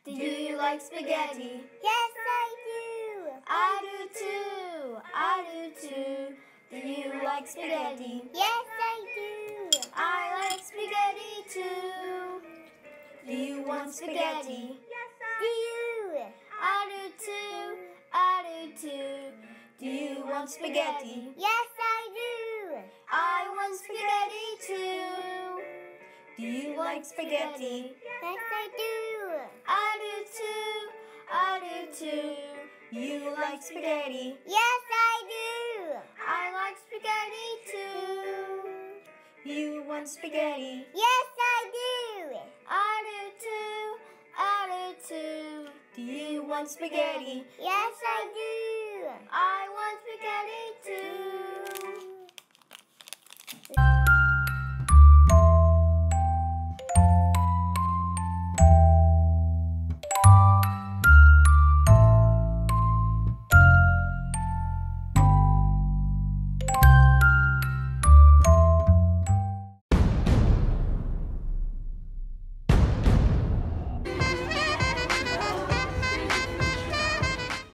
Do you like spaghetti? Yes, I do. I do too. I do too. Do you like spaghetti? Yes, I do. I like spaghetti too. Do you want spaghetti? Yes, I do. I do too. I do too. Do you want spaghetti? Yes, I do. I want spaghetti too. Do you like spaghetti? Yes, I do. I do too. I do too. You like spaghetti? Yes, I do. I like spaghetti too. You want spaghetti? Yes, I do. I do too. I do too. Do you want spaghetti? Yes, I do.